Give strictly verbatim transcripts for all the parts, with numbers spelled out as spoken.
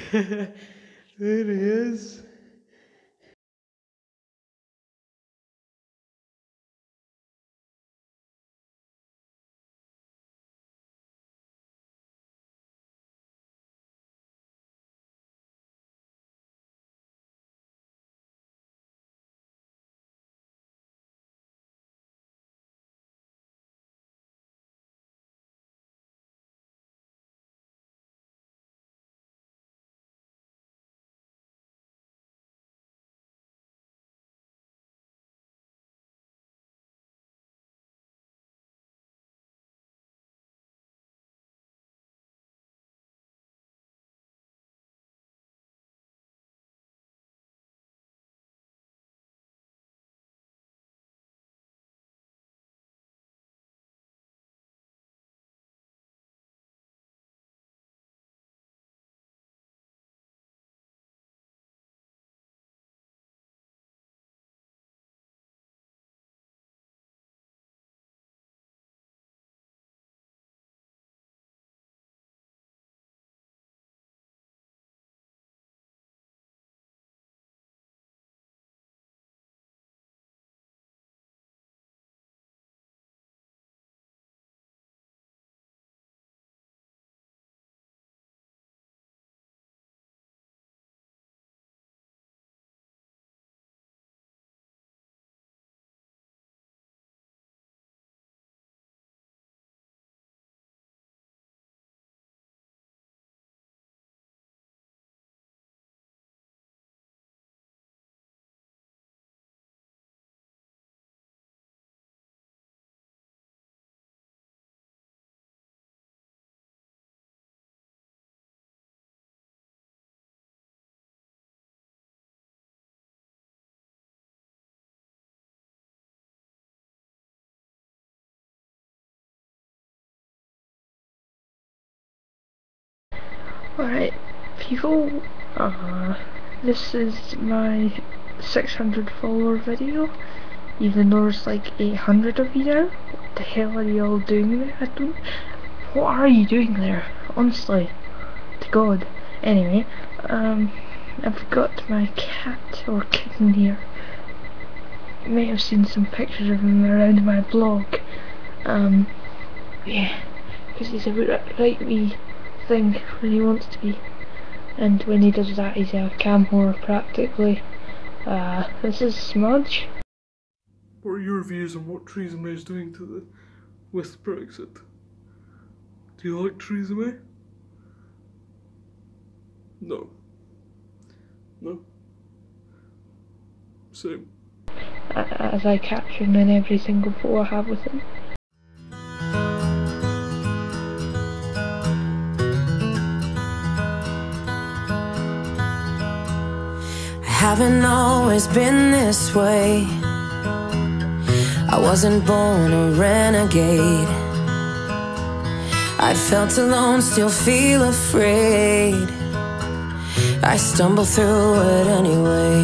There he is. Alright, people, uh, this is my six hundred follower video, even though there's like eight hundred of you now. What the hell are you all doing there? I don't, what are you doing there? Honestly, to God. Anyway, um, I've got my cat, or kitten here. You may have seen some pictures of him around my blog. Um, yeah, because he's a right wee thing when he wants to be, and when he does that he's a cam whore practically. Uh, this is Smudge. What are your views on what Theresa May is doing to the with Brexit? Do you like Theresa May? No. No. Same. As I capture him in every single photo I have with him. Haven't always been this way. I wasn't born a renegade. I felt alone, still feel afraid. I stumble through it anyway.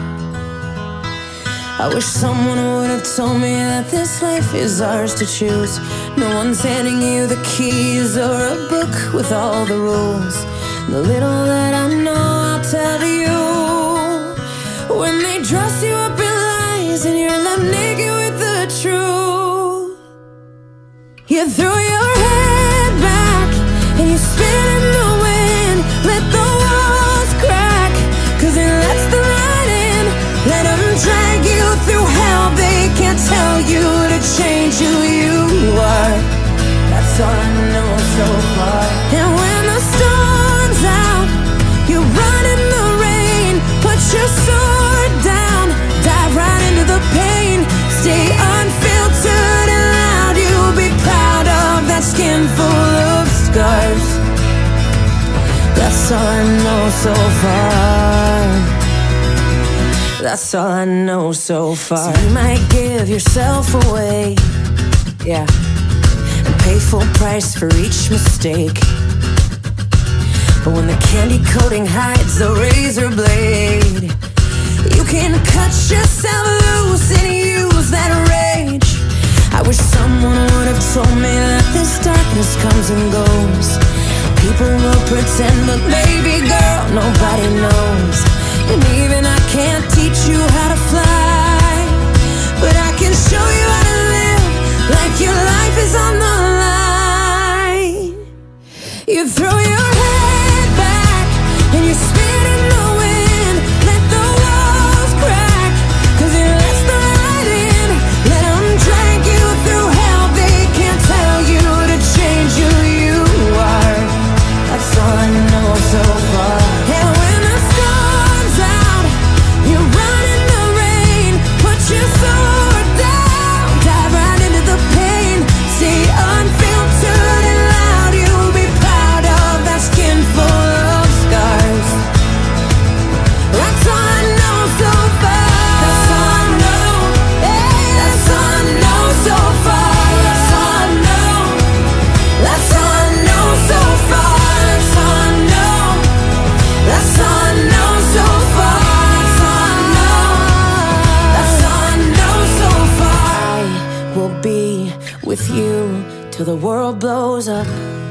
I wish someone would have told me that this life is ours to choose. No one's handing you the keys or a book with all the rules. The little that I know I'll tell you. When they dress you up in lies and you're left naked with the truth, you throw your head back and you spin in the wind. Let the walls crack, cause it lets the light in. Let them drag you through hell. They can't tell you to change who you are. That's all I know so far. And when the storm's out, you run in the rain. Put your sword down, dive right into the pain. Stay unfiltered and loud. You'll be proud of that skin full of scars. That's all I know so far. That's all I know so far. So you might give yourself away, yeah, and pay full price for each mistake. But when the candy coating hides the razor blade, you can cut yourself loose and use that rage. I wish someone would have told me that this darkness comes and goes. People will pretend, but baby girl, no till the world blows up.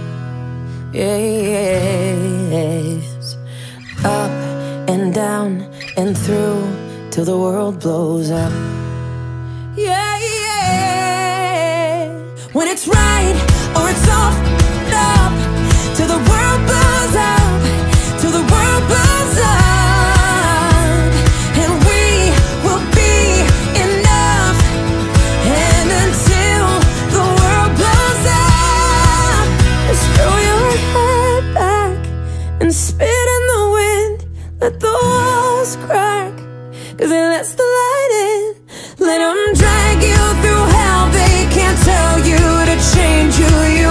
Yes, up and down and through till the world blows up. Yeah, yeah. When it's right or it's off and up till the world blows up, till the world blows up, and we will be enough. And until the world blows up, just throw your head back and spit in the wind. Let the walls crack, 'cause it lets the light in. Let them drag you through hell. They can't tell you to change who you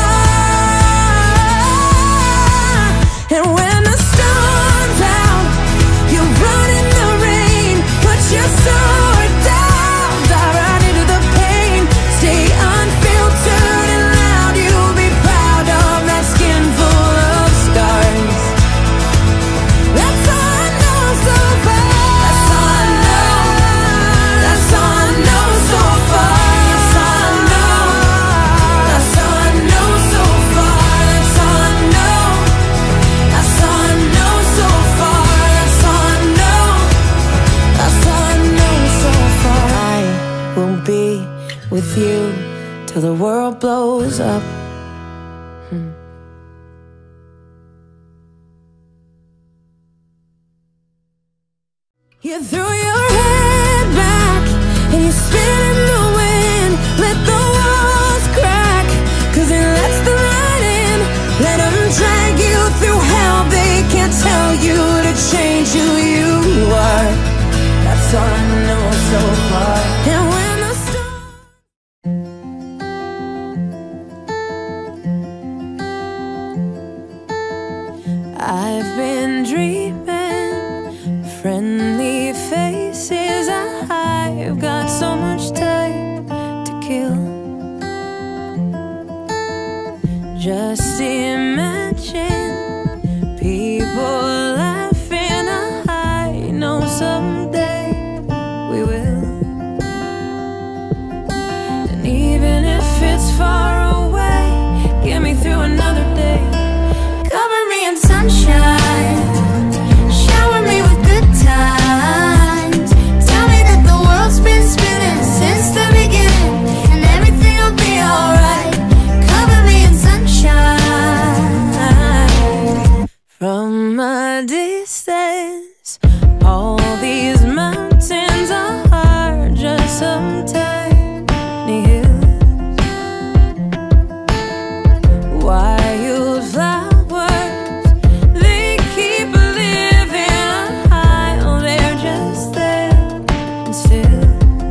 are. And when the storm's out, you run in the rain. Put your sword down, dive right into the pain. Stay unfiltered and loud. You'll be proud of that skin full of scars. That's all I know so far. That's all I know. That's all I know so far. That's all I know. That's all I know so far. That's all I know. That's all I know so far. That's all I know. That's all I know so far. I will be with you till the world blows up. Hmm. You throw your head back and you spit in the wind. Let the walls crack, 'cause it lets the light in. Let them drag you through hell. They can't tell you to change who you are. That's all I know so far. And when the storm I've been dreaming friendly faces. I've got so much time to kill. Just imagine people laughing. I know someday we will. And even if it's far away, get me through another day. Cover me in sunshine, shower me with good times. Tell me that the world's been spinning since the beginning, and everything will be alright. Cover me in sunshine. From a distance, all these mountains are just some tiny hills. Wildflowers, they keep living high. Oh, they're just there and still.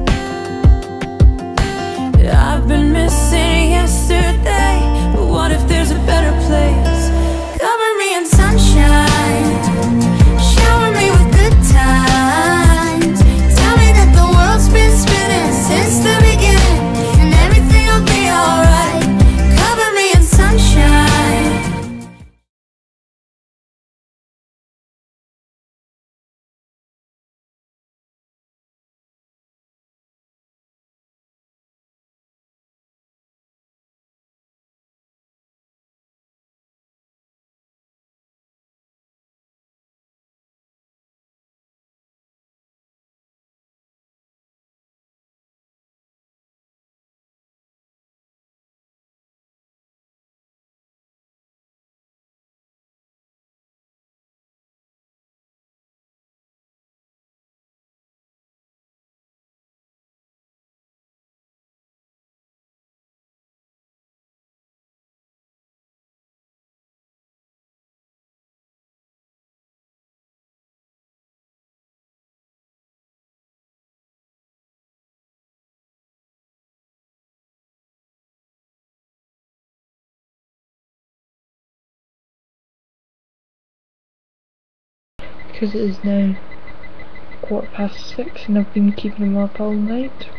I've been missing yesterday, but what if there's a better place? Cover me in sunshine, shower me with good times. Tell me that the world's been spinning since the beginning, and everything will be alright. Cover me in sunshine. Because it is now quarter past six and I've been keeping him up all night.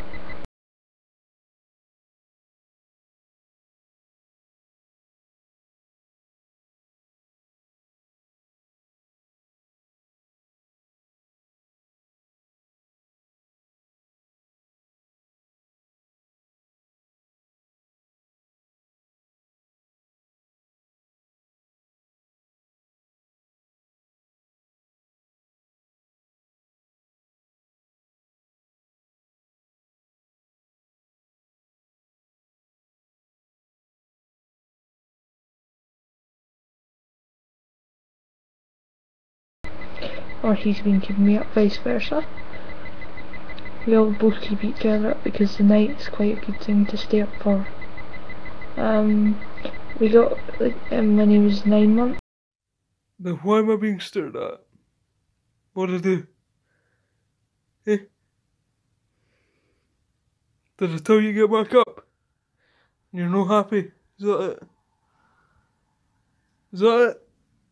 or he's been keeping me up, vice versa. We all both keep each other up because the night is quite a good thing to stay up for. Um, we got like him when he was nine months. Now why am I being stared at? What did I do? Eh? Did I tell you to get back up? You're not happy? Is that it? Is that it?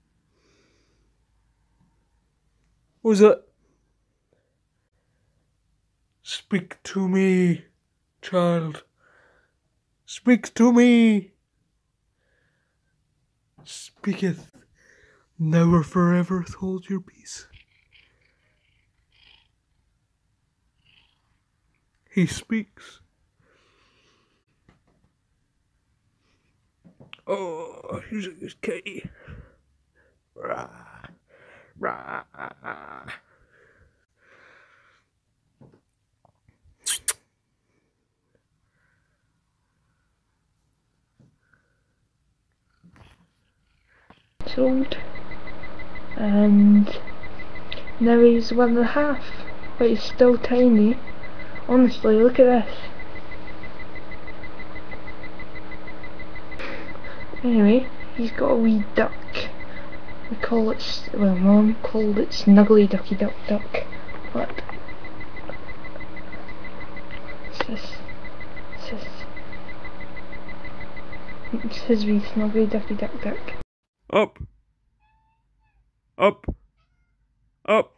What was that? Speak to me, child. Speak to me. Speaketh, never forever hold your peace. He speaks. Oh, he's a good kitty. Rah, rah. Old, and now he's one and a half, but he's still tiny. Honestly, look at this. Anyway, he's got a wee duck. We call it, well, Mum called it Snuggly Ducky Duck Duck. Look. It's this. It's this. It's his wee Snuggly Ducky Duck Duck. Up. Up. Up.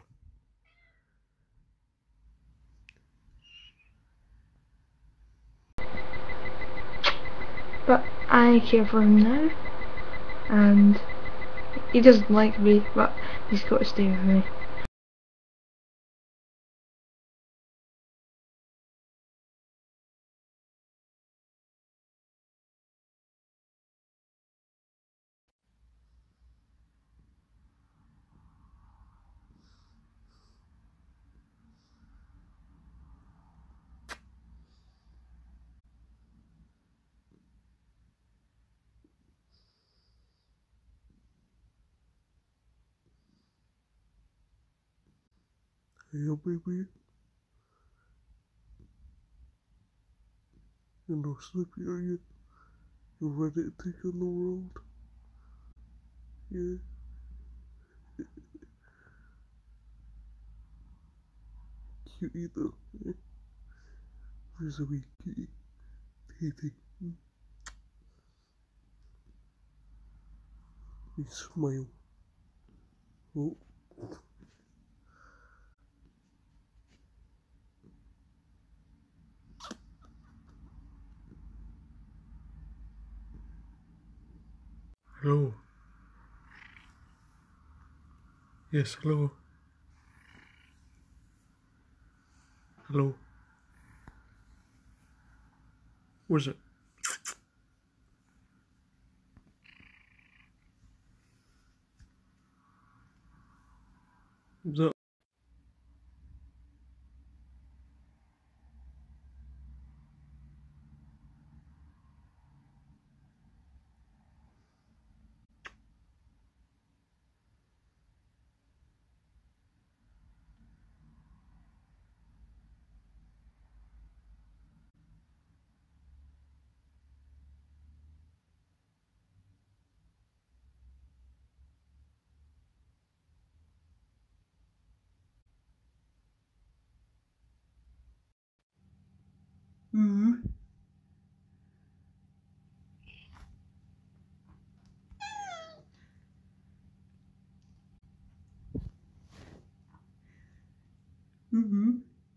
But I care for him now, and he doesn't like me, but he's got to stay with me. Hey, baby. You're not sleepy, are you? You're ready to take on the world? Yeah. Cutie though. Yeah. Where's a wee cutie? Tato. Mm. You smile. Oh. Hello. Yes, hello. Hello. Where's it? Is that? Mm-hmm. Mm-hmm.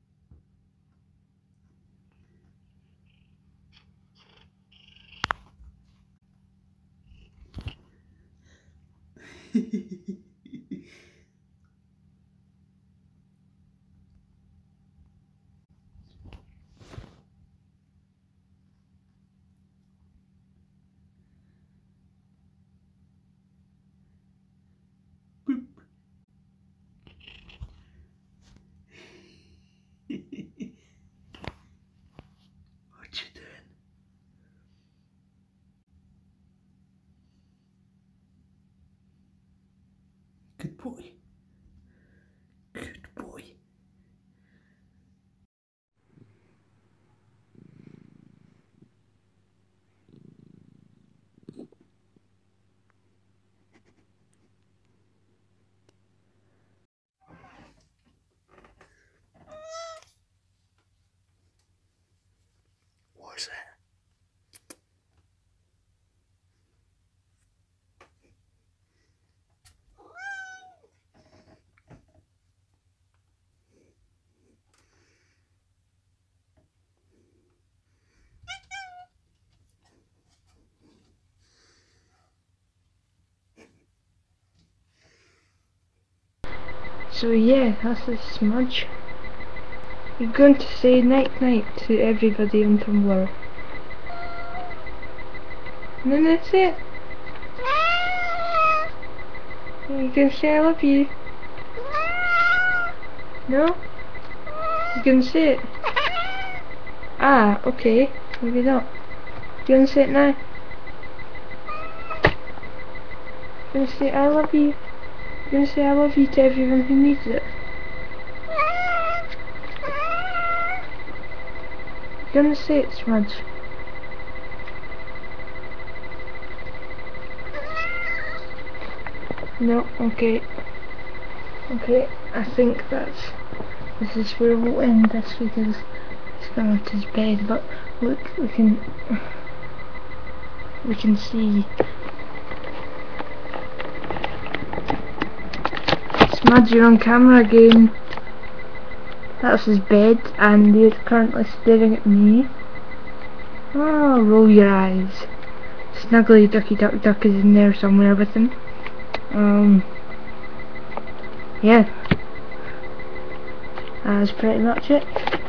Boop. What you doing? Good boy. So yeah, that's the Smudge. You're going to say night night to everybody on Tumblr. And then that's it. You can say I love you. No? You can say it. Ah, okay. Maybe not. You gonna say it now? You gonna say I love you? You gonna say I love you to everyone who needs it? You gonna say it, Smudge? No, okay. Okay, I think that's... This is where we'll end this because he's gone to his bed, but look, we can... We can see... Smudge, you're on camera again. That's his bed, and you're currently staring at me. Oh, roll your eyes. Snuggly Ducky Duck Duck is in there somewhere with him. Um, yeah. That's pretty much it.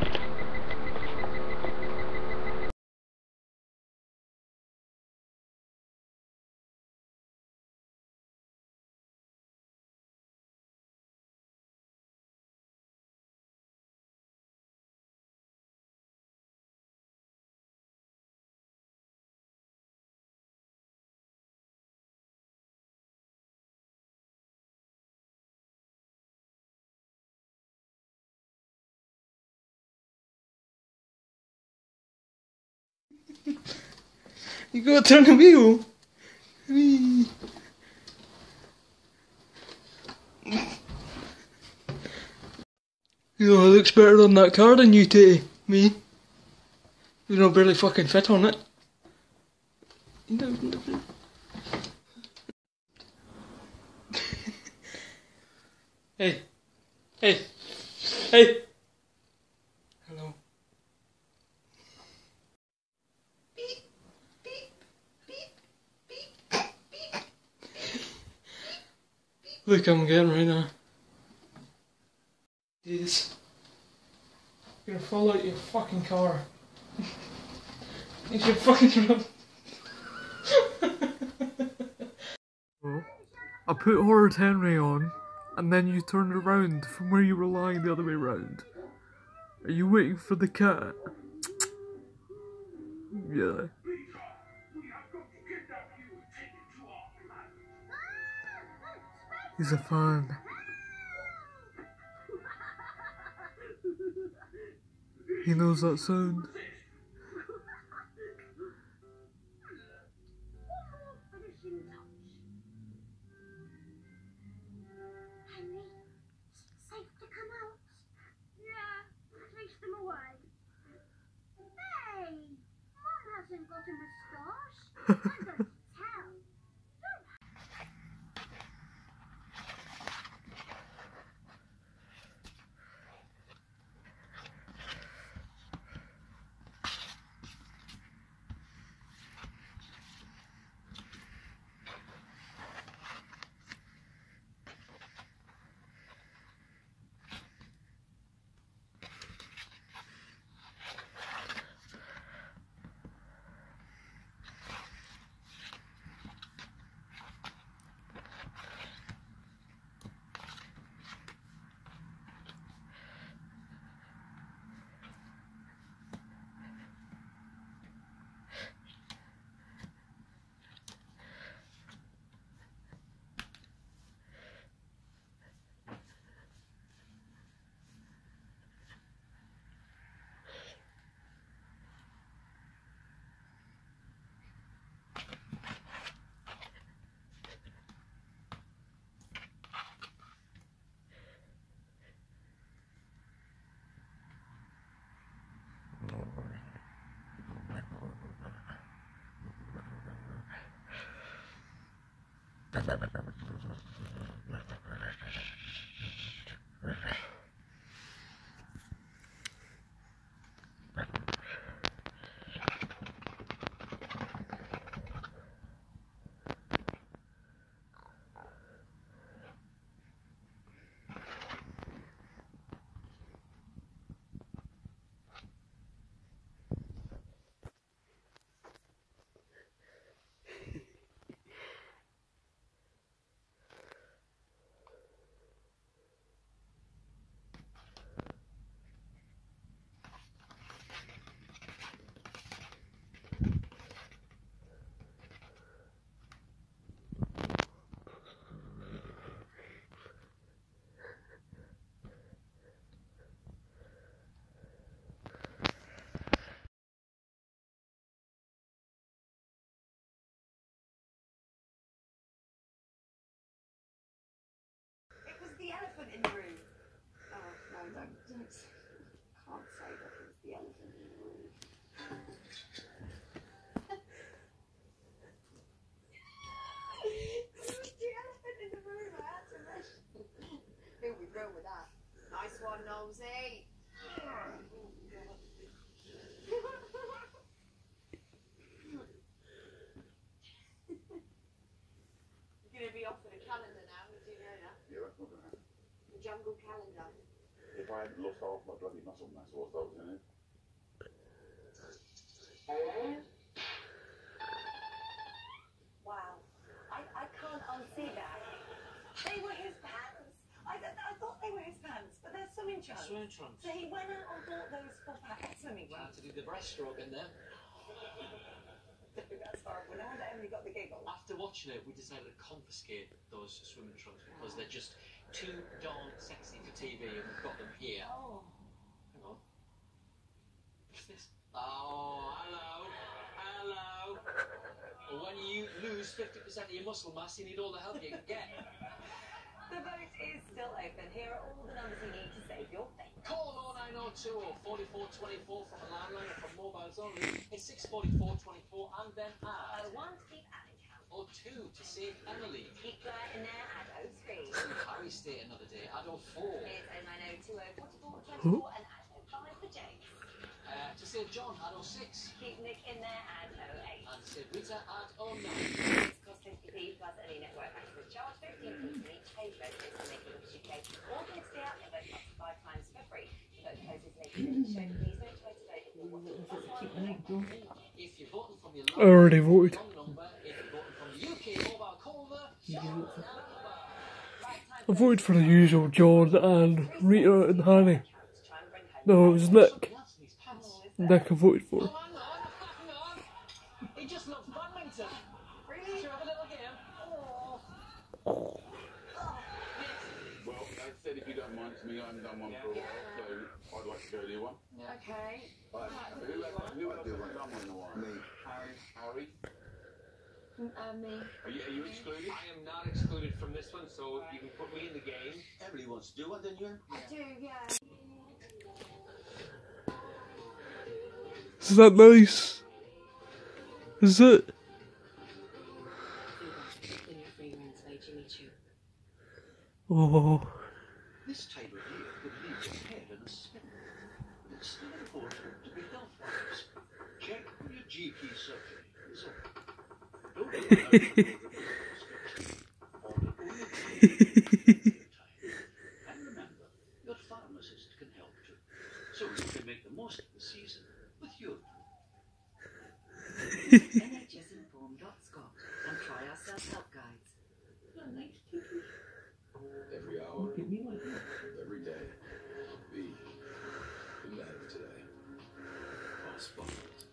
You gotta turn the wheel. Whee. You know, it looks better on that car than you, Tato. Me. You know, barely fucking fit on it. Hey. Hey. Hey. Hello. Look, I'm getting right now. Yes. You're gonna fall out your fucking car. You should fucking run. I put Horrid Henry on, and then you turned around from where you were lying the other way round. Are you waiting for the cat? Yeah. He's a fan. He knows that sound. don't, can't say that it's the elephant in the room. The elephant in the room, I had to mention. Who we throw with that? Nice one, Nosy. You're going to be off with a calendar now, did you know that? Yeah, that's not going to happen. The jungle calendar. If I hadn't lost half my bloody muscle mass whilst I was in it. Wow. I, I can't unsee that. They were his pants. I, th I thought they were his pants, but they're swimming trunks. Swimming trunks. So he went out and bought those full packet swimming Had trunks. to do the breaststroke in there. That's horrible. No wonder Emily got the giggle. After watching it, we decided to confiscate those swimming trunks because they're just too darn sexy for T V, and we've got them here. Oh. Hang on. What's this? Oh, hello. Hello. When you lose fifty percent of your muscle mass, you need all the help you can get. The vote is still open. Here are all the numbers you need to save your fate. Call oh nine oh two or forty-four twenty-four from a landline or from mobiles only. It's six forty-four twenty-four and then add. Oh, one to keep adding count. Or two to save Emily. Keep that in there, add oh three. Harry stay another day. Add oh four. Here's oh nine oh two oh forty-four twenty-four and add oh five for James. Uh, to save John, add oh six. Keep Nick in there, add oh eight. And to save Rita, add oh nine. It's cost fifty p plus any network access charge, fifteen p for each page vote is to make it U K. Or go to the app and vote up to five times for free. Vote closes later in the show. Please don't try to vote if you're watching. If you're voting from your I already voted. long number, if you're voting from the U K mobile caller, I voted for the usual John and Rita and Harry. No, it was Nick. something else in his pants. Nick I voted for. Oh, hang on, hang on. He just loves badminton. Really? Should we have a little game? Oh. Well, as I said, if you don't mind, it's me, I haven't done one for a while, so I'd like to go do one. Okay. Right. Who, who else has done one in a while? Me. Harry. Harry? Uh, me. Are you, are you excluded? I am not excluded from this one, so you can put me in the game. Emily wants to do one, don't you? I do, yeah. Is that nice? Is it? Oh. This table here could leave your head in a spin. It's still important to be health-wise. Check with your G P surgery. So, don't worry about it. And remember, your pharmacist can help too. So you can make the most of the season with your N H S inform dot scot and try our self-help guides. Every hour, every day, be the man of today. All spot.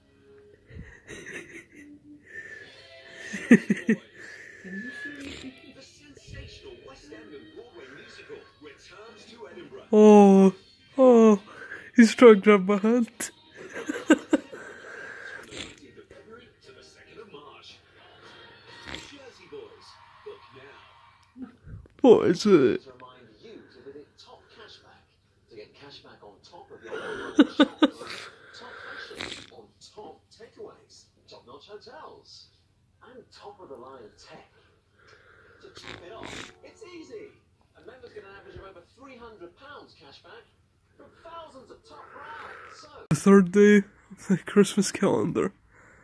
The sensational West End and Broadway musical returns to Edinburgh. Oh. Oh. He's trying to grab my hand. From the nineteenth of February to the second of March. Jersey Boys, book now. What is it? to remind you to visit Top Cashback to get cashback on top of your online shopping, top fashion, on top takeaways, top-notch hotels, and top-of-the-line tech. To top it off, it's easy. A member's going to average of over three hundred pounds cashback from thousands of top brands. So, The third day of the Christmas calendar.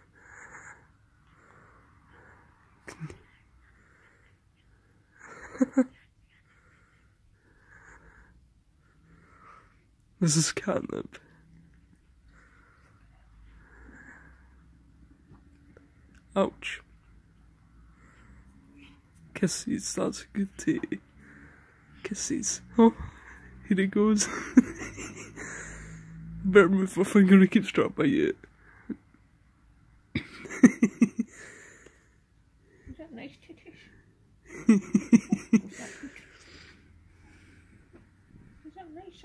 This is catnip. Ouch. Kisses, that's a good tea. Kisses. Oh, here it goes. Better move my finger to keep strapped by it. Is that nice to do? Is that nice?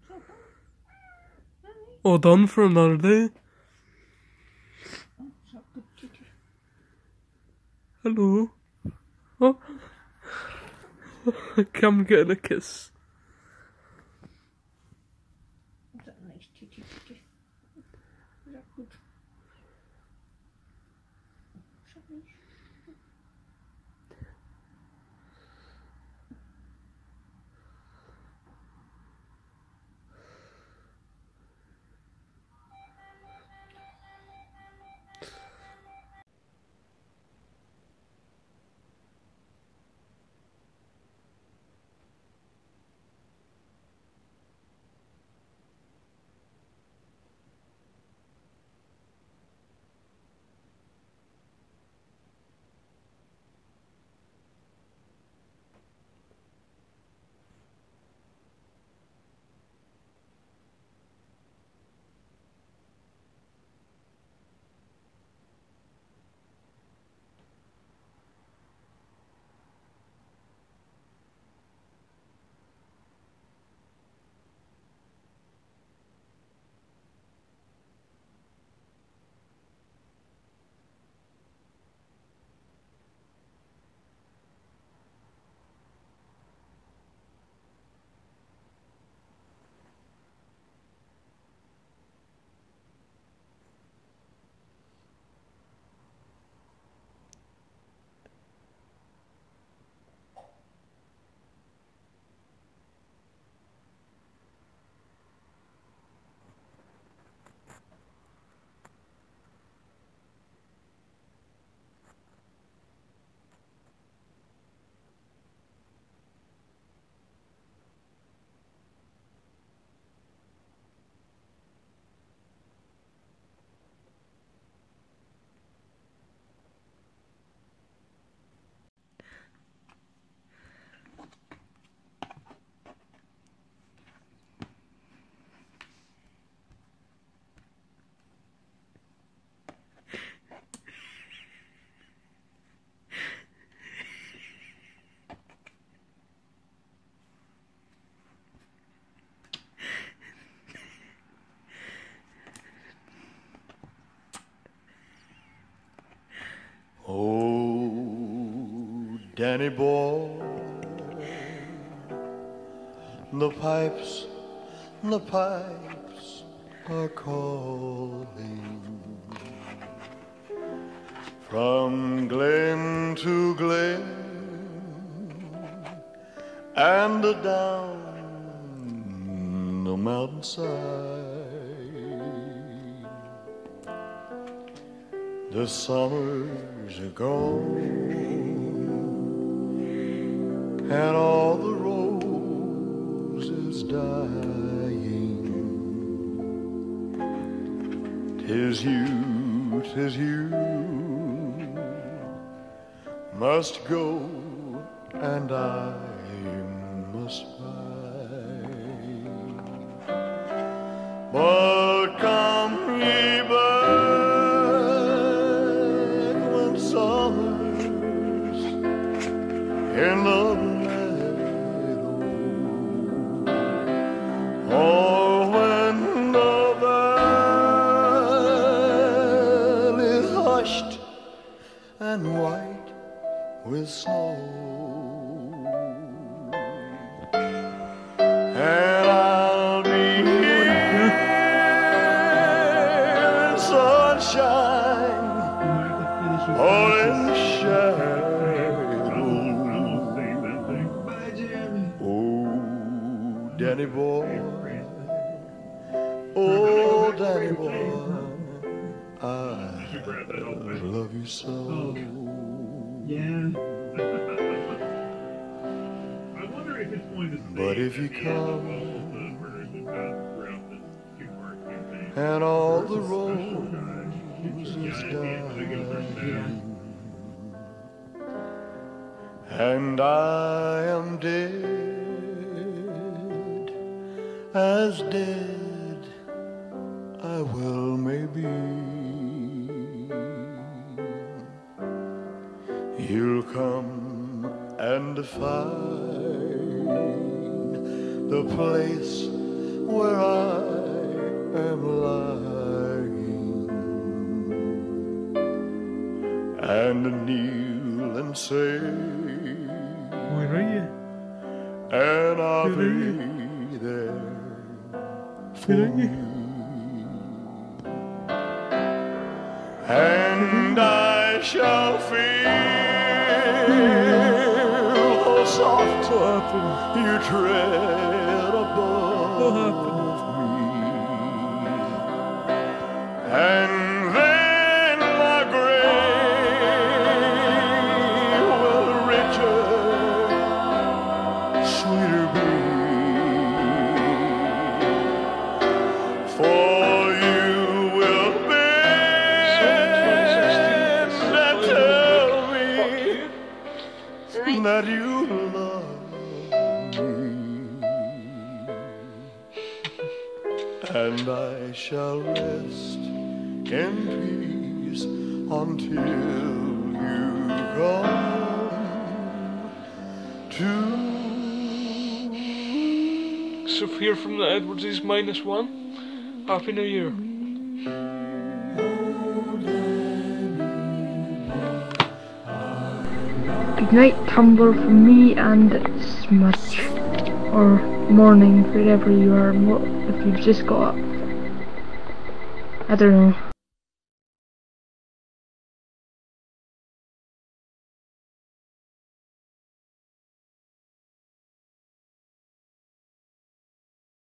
All done for another day. Hello. Oh. Come get a kiss. Is that a nice titty titty? Is that good? Is that nice? Oh, Danny boy, the pipes, the pipes are calling from glen to glen and down the mountainside. The summers are gone and all the roses dying. 'Tis you, 'tis you must go and I must bide. But come ye back when summer's in the meadow, or when the valley's hushed and white with snow, and I'll be here in sunshine or in shadow. Oh, Danny boy, oh, Danny boy, I love you so. Yeah. I wonder if it's going to stay. But if you come and all the roses die and I am dead, as dead I will maybe, you'll come and find the place where I am lying, and kneel and say, Where are you? and I'll Where are be you? there for Where are you. you? And I shall feel how soft What happened? you tread above What happened? me, and then my grave will richer, sweeter be, for you will bend and tell me that you love me, and I shall rest in peace until you come to. So here from the Edwards is minus one. Happy New Year. Good night, Tumblr, from me and Smudge. Or morning, wherever you are, mo- if you've just got up. I don't know.